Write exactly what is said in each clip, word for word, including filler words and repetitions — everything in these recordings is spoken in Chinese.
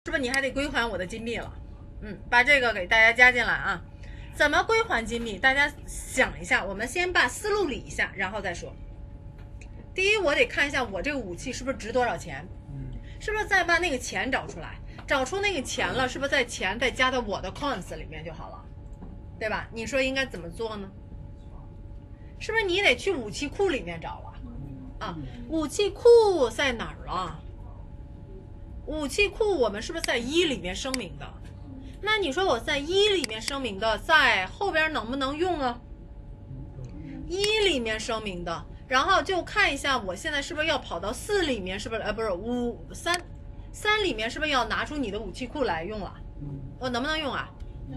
是不是你还得归还我的金币了？嗯，把这个给大家加进来啊。怎么归还金币？大家想一下，我们先把思路理一下，然后再说。第一，我得看一下我这个武器是不是值多少钱，是不是再把那个钱找出来，找出那个钱了，是不是在钱再加到我的 coins 里面就好了，对吧？你说应该怎么做呢？是不是你得去武器库里面找了啊？武器库在哪儿了？武器库我们是不是在一里面声明的？那你说我在一里面声明的，在后边能不能用啊？一里面声明的，然后就看一下我现在是不是要跑到四里面，是不是？呃，不是五三三里面是不是要拿出你的武器库来用了？我能不能用啊？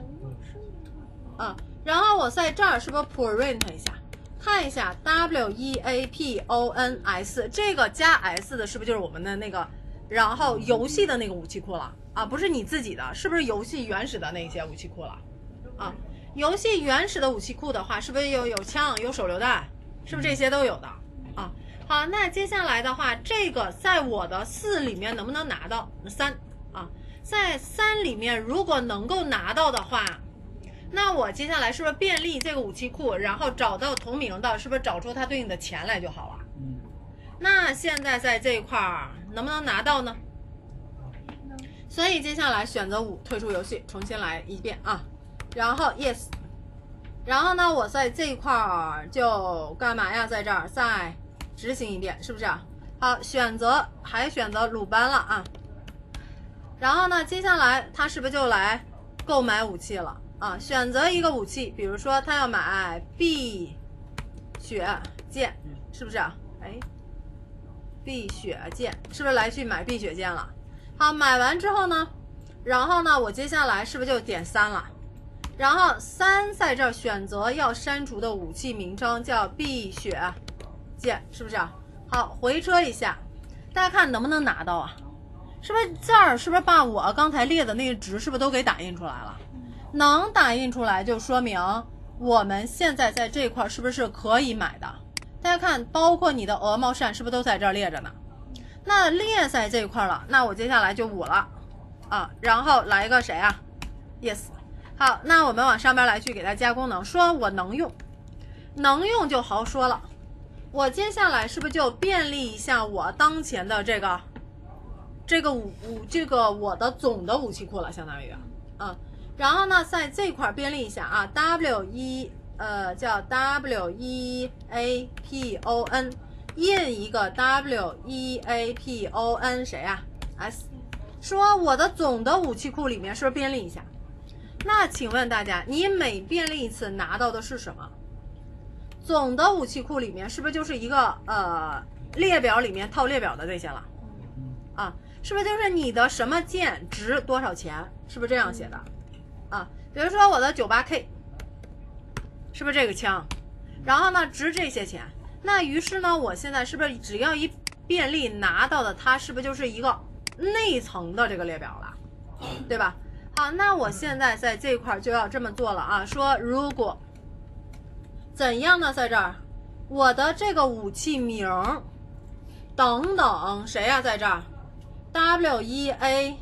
啊，然后我在这儿是不是 print 一下，看一下 W E A P O N S 这个加 S 的，是不是就是我们的那个？然后游戏的那个武器库了啊，不是你自己的，是不是游戏原始的那些武器库了啊？游戏原始的武器库的话，是不是有有枪有手榴弹，是不是这些都有的啊？好，那接下来的话，这个在我的四里面能不能拿到三啊？在三里面如果能够拿到的话，那我接下来是不是便利这个武器库，然后找到同名的，是不是找出它对应的钱来就好了？嗯。那现在在这一块儿能不能拿到呢？所以接下来选择五，退出游戏，重新来一遍啊。然后 yes， 然后呢，我在这一块儿就干嘛呀？在这儿再执行一遍，是不是啊？好，选择还选择鲁班了啊。然后呢，接下来他是不是就来购买武器了啊？选择一个武器，比如说他要买碧血剑，是不是啊？哎。碧血剑是不是来去买碧血剑了？好，买完之后呢，然后呢，我接下来是不是就点三了？然后三在这儿选择要删除的武器名称叫碧血剑，是不是啊？好，回车一下，大家看能不能拿到啊？是不是这儿是不是把我刚才列的那个值是不是都给打印出来了？能打印出来就说明我们现在在这块是不是可以买的？大家看，包括你的鹅毛扇是不是都在这儿列着呢？那列在这一块了，那我接下来就五了啊，然后来一个谁啊 ？Yes， 好，那我们往上边来去给它加功能，说我能用，能用就好说了。我接下来是不是就便利一下我当前的这个这个武武这个我的总的武器库了，相当于啊，然后呢，在这块便利一下啊 ，W 一。呃，叫 W E A P O N， 印一个 W E A P O N 谁啊 ？S， 说我的总的武器库里面是不是便利一下？那请问大家，你每便利一次拿到的是什么？总的武器库里面是不是就是一个呃列表里面套列表的这些了？啊，是不是就是你的什么剑值多少钱？是不是这样写的？啊，比如说我的 九八 K。是不是这个枪？然后呢，值这些钱。那于是呢，我现在是不是只要一便利拿到的，它是不是就是一个内层的这个列表了，对吧？好，那我现在在这块就要这么做了啊。说如果怎样呢，在这儿，我的这个武器名等等谁呀、啊？在这儿 ，W E A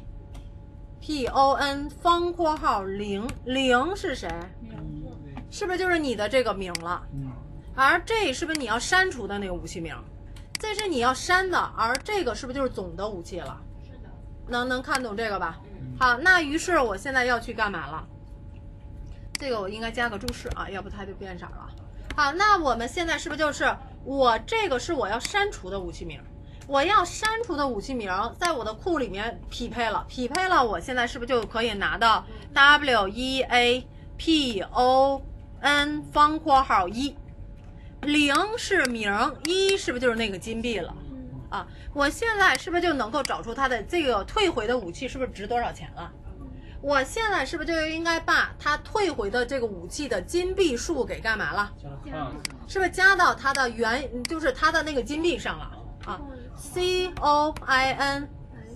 P O N 方括号零零是谁？是不是就是你的这个名了？而这是不是你要删除的那个武器名？这是你要删的，而这个是不是就是总的武器了？是的，能能看懂这个吧？好，那于是我现在要去干嘛了？这个我应该加个注释啊，要不它就变色了。好，那我们现在是不是就是我这个是我要删除的武器名？我要删除的武器名在我的库里面匹配了，匹配了，我现在是不是就可以拿到 W E A P O N 方括号一，零是名，一是不是就是那个金币了？啊，我现在是不是就能够找出它的这个退回的武器是不是值多少钱了？我现在是不是就应该把它退回的这个武器的金币数给干嘛了？是不是加到它的原，就是它的那个金币上了啊 ？C O I N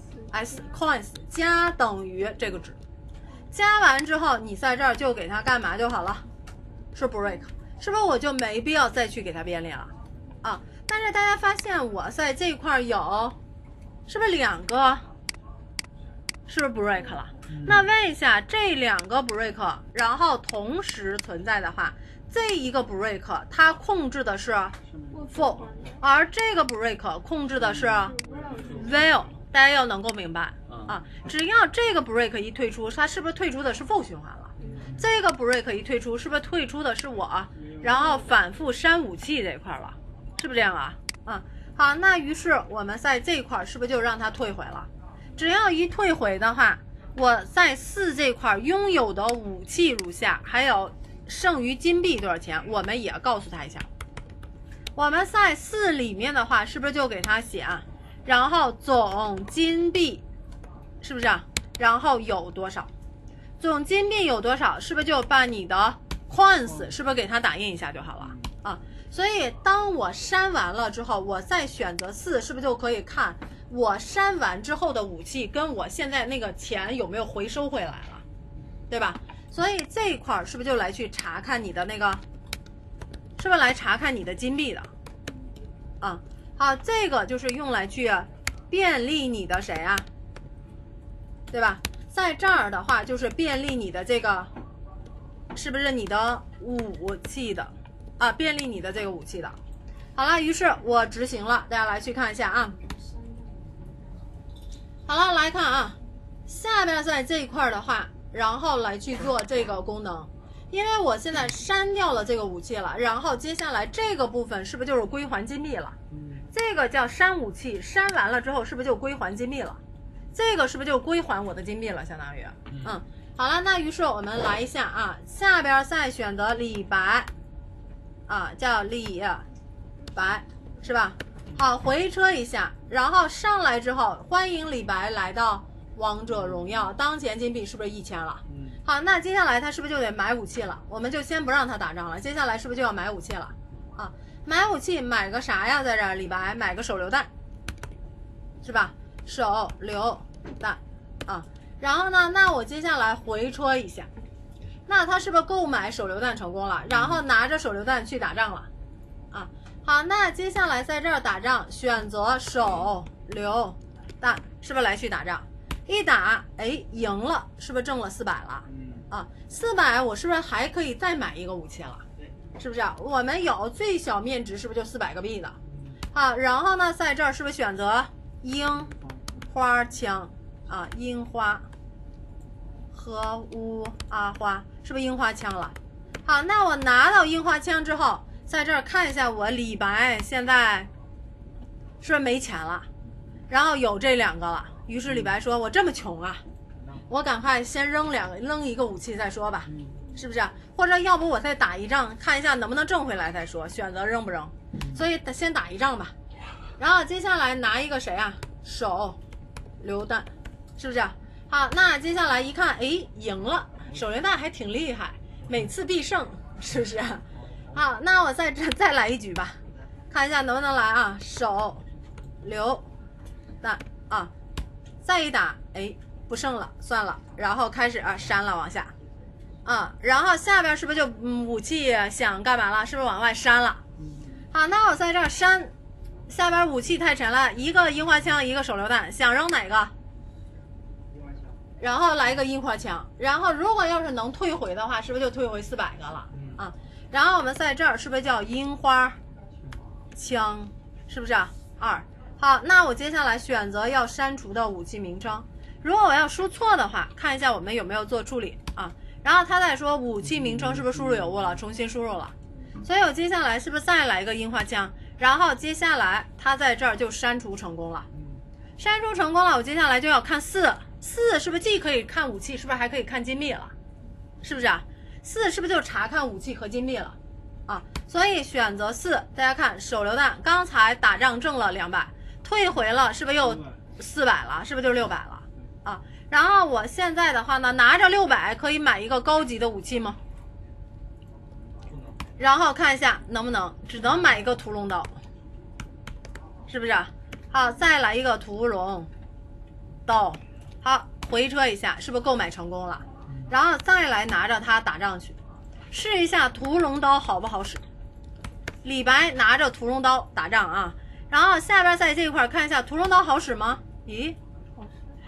S coins 加等于这个值，加完之后你在这儿就给它干嘛就好了？是 break， 是不是我就没必要再去给它编列了啊？但是大家发现我在这块有，是不是两个？ 是不是 break 了？那问一下，这两个 break， 然后同时存在的话，这一个 break 它控制的是 for， 而这个 break 控制的是 will， 大家要能够明白啊。只要这个 break 一退出，它是不是退出的是 for 循环了？这个 break 一退出，是不是退出的是我，然后反复删武器这一块了？是不是这样啊？啊，好，那于是我们在这一块是不是就让它退回了？只要一退回的话，我在四这块拥有的武器如下，还有剩余金币多少钱，我们也告诉他一下。我们在四里面的话，是不是就给他写，然后总金币是不是啊？然后有多少？总金币有多少？是不是就把你的 coins 是不是给他打印一下就好了啊？所以当我删完了之后，我再选择四，是不是就可以看我删完之后的武器跟我现在那个钱有没有回收回来了，对吧？所以这一块是不是就来去查看你的那个，是不是来查看你的金币的？啊，好，这个就是用来去便利你的谁啊，对吧？在这儿的话就是便利你的这个，是不是你的武器的啊？便利你的这个武器的。好了，于是我执行了，大家来去看一下啊。好了，来看啊，下边在这一块的话，然后来去做这个功能，因为我现在删掉了这个武器了，然后接下来这个部分是不是就是归还金币了？这个叫删武器，删完了之后是不是就归还金币了？这个是不是就归还我的金币了？相当于，嗯，好了，那于是我们来一下啊，下边再选择李白，啊，叫李白，是吧？好，回车一下，然后上来之后，欢迎李白来到王者荣耀，当前金币是不是一千了？好，那接下来他是不是就得买武器了？我们就先不让他打仗了，接下来是不是就要买武器了？啊，买武器买个啥呀？在这儿，李白买个手榴弹，是吧？手榴弹啊，然后呢，那我接下来回车一下，那他是不是购买手榴弹成功了？然后拿着手榴弹去打仗了？啊。好，那接下来在这儿打仗，选择手榴弹，是不是来去打仗？一打，哎，赢了，是不是挣了四百了？啊，四百，我是不是还可以再买一个武器了？是不是？我们有最小面值，是不是就四百个币的？好，然后呢，在这儿是不是选择樱花枪啊？樱花和乌阿花，是不是樱花枪了？好，那我拿到樱花枪之后。在这儿看一下，我李白现在是不是没钱了？然后有这两个了。于是李白说：“我这么穷啊，我赶快先扔两个，扔一个武器再说吧，是不是？或者要不我再打一仗，看一下能不能挣回来再说，选择扔不扔。所以先打一仗吧。然后接下来拿一个谁啊？手榴弹，是不是？好，那接下来一看，哎，赢了，手榴弹还挺厉害，每次必胜，是不是？”好，那我再再来一局吧，看一下能不能来啊！手榴弹啊，再一打，哎，不胜了，算了，然后开始啊删了，往下啊，然后下边是不是就、嗯、武器想干嘛了？是不是往外删了？好，那我在这儿删，下边武器太沉了，一个樱花枪，一个手榴弹，想扔哪个？然后来一个樱花枪，然后如果要是能退回的话，是不是就退回四百个了啊？然后我们在这儿是不是叫樱花枪？是不是啊？二。好，那我接下来选择要删除的武器名称。如果我要输错的话，看一下我们有没有做处理啊。然后他在说武器名称是不是输入有误了，重新输入了。所以我接下来是不是再来一个樱花枪？然后接下来他在这儿就删除成功了。删除成功了，我接下来就要看四，四是不是既可以看武器，是不是还可以看金币了？是不是啊？四是不是就查看武器和金币了啊？所以选择四，大家看手榴弹，刚才打仗挣了两百，退回了，是不是又四百了？是不是就六百了啊？然后我现在的话呢，拿着六百可以买一个高级的武器吗？然后看一下能不能，只能买一个屠龙刀，是不是？好，再来一个屠龙刀，好，回车一下，是不是购买成功了？然后再来拿着它打仗去，试一下屠龙刀好不好使。李白拿着屠龙刀打仗啊，然后下边在这一块看一下屠龙刀好使吗？咦，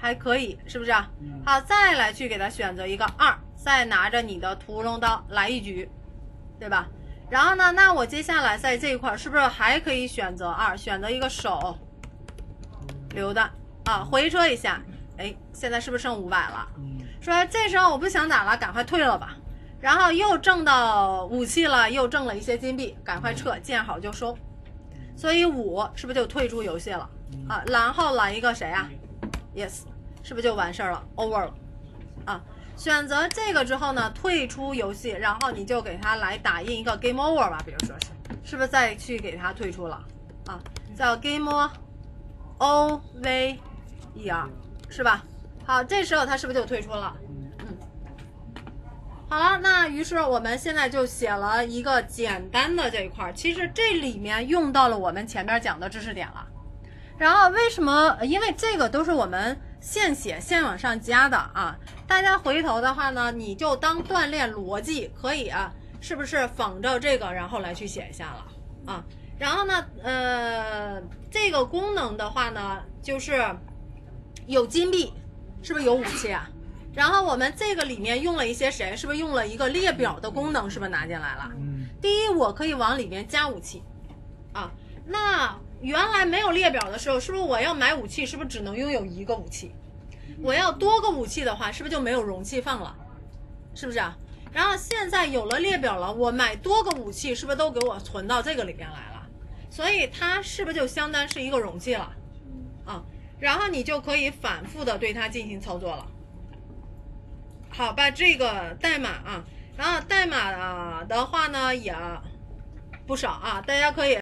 还可以，是不是啊？好，再来去给它选择一个二，再拿着你的屠龙刀来一局，对吧？然后呢，那我接下来在这一块是不是还可以选择二，选择一个手榴弹啊，回车一下，哎，现在是不是剩五百了？说这时候我不想打了，赶快退了吧。然后又挣到武器了，又挣了一些金币，赶快撤，见好就收。所以五是不是就退出游戏了啊？然后来一个谁啊 ？Yes， 是不是就完事儿了 ？Over 了啊？选择这个之后呢，退出游戏，然后你就给他来打印一个 Game Over 吧，比如说是，是不是再去给他退出了啊？叫 Game O V E R 是吧？好，这时候他是不是就退出了？嗯，好了，那于是我们现在就写了一个简单的这一块，其实这里面用到了我们前面讲的知识点了。然后为什么？因为这个都是我们现写现往上加的啊。大家回头的话呢，你就当锻炼逻辑，可以啊，是不是仿照这个然后来去写一下了啊？然后呢，呃，这个功能的话呢，就是有金币，是不是有武器啊？然后我们这个里面用了一些谁？是不是用了一个列表的功能？是不是拿进来了？嗯。第一，我可以往里面加武器，啊，那原来没有列表的时候，是不是我要买武器，是不是只能拥有一个武器？我要多个武器的话，是不是就没有容器放了？是不是啊？然后现在有了列表了，我买多个武器，是不是都给我存到这个里边来了？所以它是不是就相当是一个容器了？啊，然后你就可以反复的对它进行操作了。好，把这个代码啊，然后代码的话呢也不少啊，大家可以。